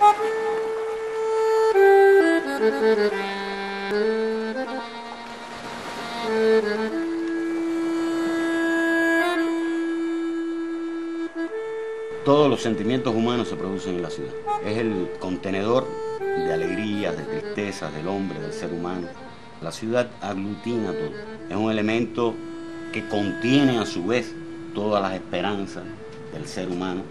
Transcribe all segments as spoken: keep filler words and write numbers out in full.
Todos los sentimientos humanos se producen en la ciudad. Es el contenedor de alegrías, de tristezas del hombre, del ser humano. La ciudad aglutina todo. Es un elemento que contiene a su vez todas las esperanzas del ser humano.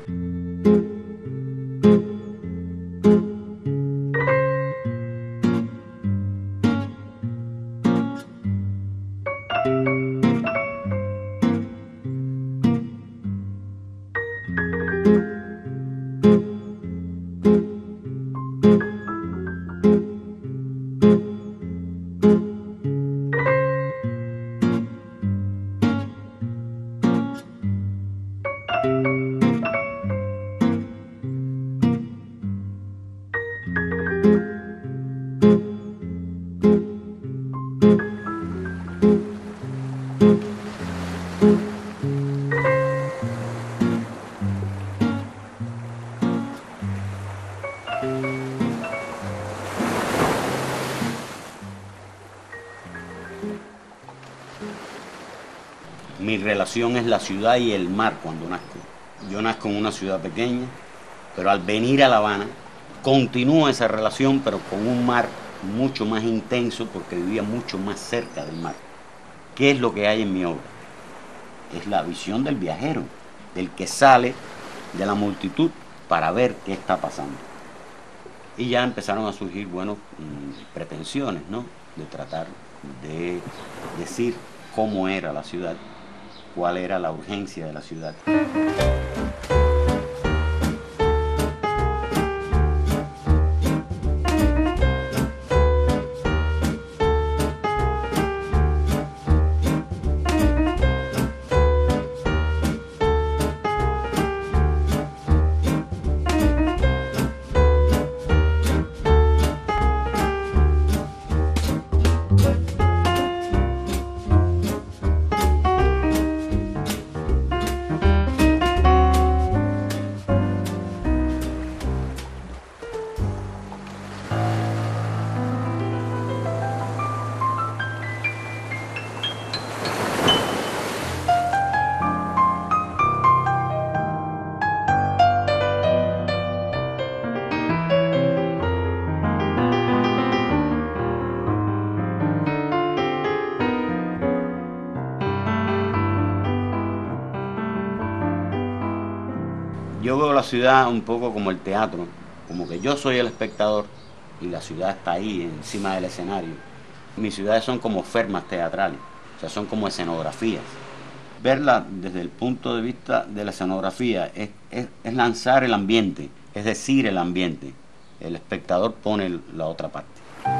Mi relación es la ciudad y el mar cuando nazco. Yo nazco en una ciudad pequeña, pero al venir a La Habana continúa esa relación, pero con un mar mucho más intenso porque vivía mucho más cerca del mar. ¿Qué es lo que hay en mi obra? Es la visión del viajero, del que sale de la multitud para ver qué está pasando. Y ya empezaron a surgir, bueno, pretensiones, ¿no? De tratar de decir cómo era la ciudad, cuál era la urgencia de la ciudad. Yo veo la ciudad un poco como el teatro, como que yo soy el espectador y la ciudad está ahí encima del escenario. Mis ciudades son como fermas teatrales, o sea, son como escenografías. Verla desde el punto de vista de la escenografía es, es, es lanzar el ambiente, es decir, el ambiente. El espectador pone la otra parte.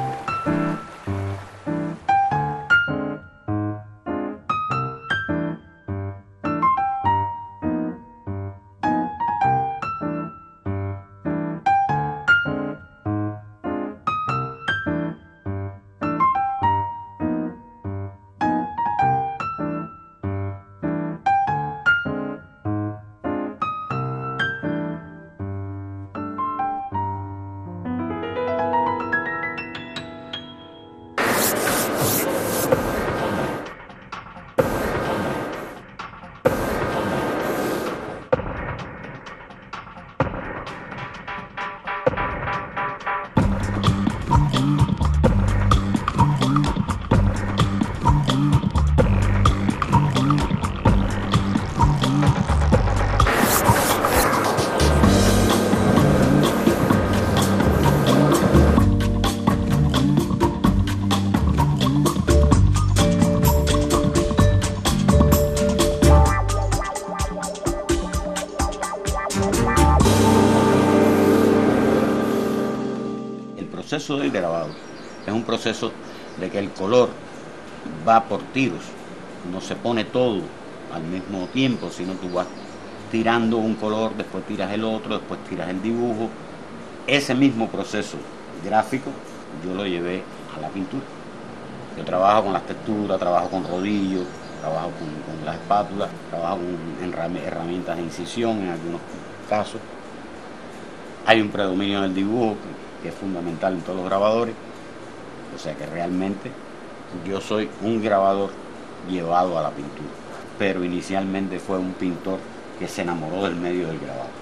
El proceso del grabado es un proceso de que el color va por tiros, no se pone todo al mismo tiempo, sino tú vas tirando un color, después tiras el otro, después tiras el dibujo. Ese mismo proceso gráfico yo lo llevé a la pintura. Yo trabajo con las texturas, trabajo con rodillos, trabajo con, con las espátulas, trabajo con herramientas de incisión en algunos casos. Hay un predominio del dibujo que, que es fundamental en todos los grabadores, o sea que realmente yo soy un grabador llevado a la pintura, pero inicialmente fue un pintor que se enamoró del medio del grabado.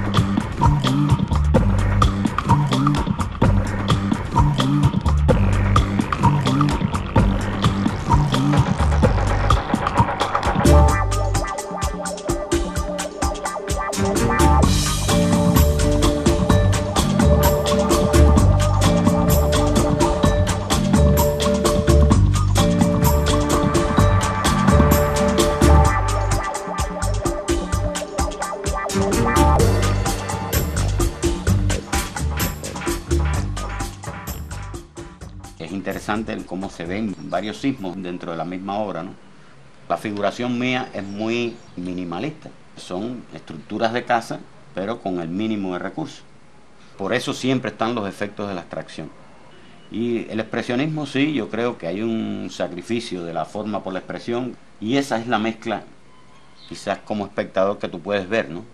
Es interesante cómo se ven varios sismos dentro de la misma obra, ¿no? La figuración mía es muy minimalista. Son estructuras de casa, pero con el mínimo de recursos. Por eso siempre están los efectos de la abstracción. Y el expresionismo sí, yo creo que hay un sacrificio de la forma por la expresión, y esa es la mezcla, quizás como espectador, que tú puedes ver, ¿no?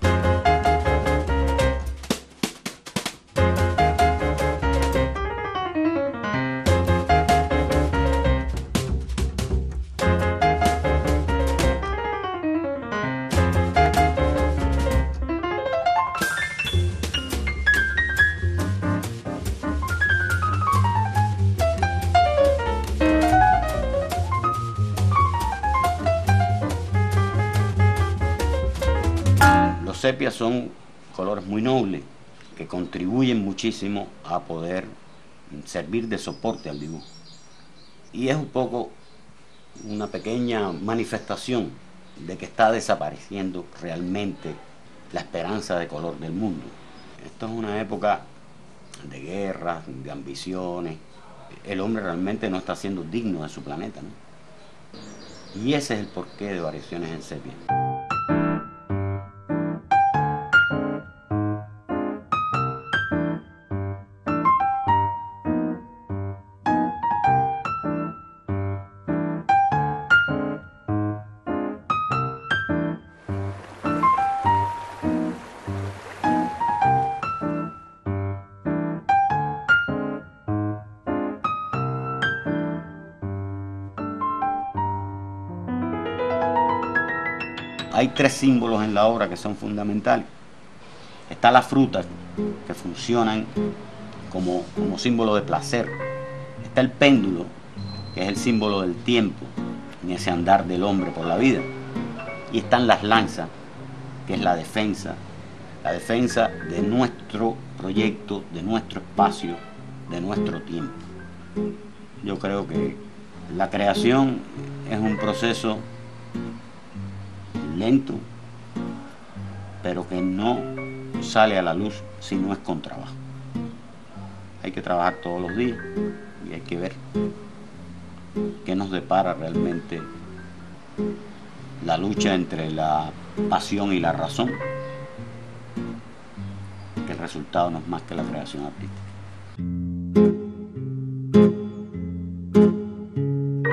Los sepias son colores muy nobles que contribuyen muchísimo a poder servir de soporte al dibujo. Y es un poco una pequeña manifestación de que está desapareciendo realmente la esperanza de color del mundo. Esto es una época de guerras, de ambiciones. El hombre realmente no está siendo digno de su planeta, ¿no? Y ese es el porqué de Variaciones en Sepia. Hay tres símbolos en la obra que son fundamentales. Está la fruta, que funcionan como, como símbolo de placer. Está el péndulo, que es el símbolo del tiempo, en ese andar del hombre por la vida. Y están las lanzas, que es la defensa, la defensa de nuestro proyecto, de nuestro espacio, de nuestro tiempo. Yo creo que la creación es un proceso lento, pero que no sale a la luz si no es con trabajo. Hay que trabajar todos los días y hay que ver qué nos depara realmente la lucha entre la pasión y la razón, que el resultado no es más que la creación artística.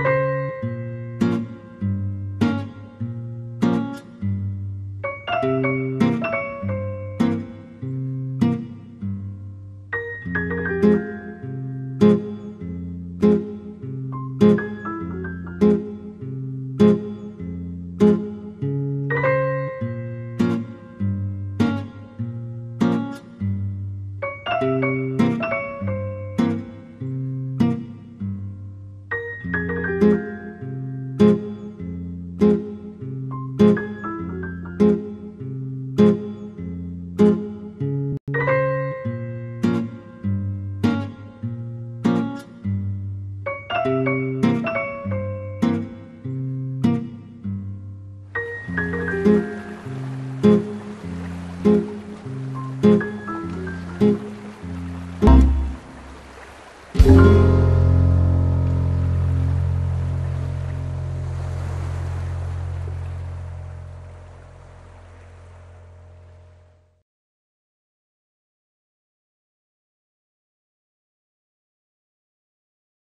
Thank you.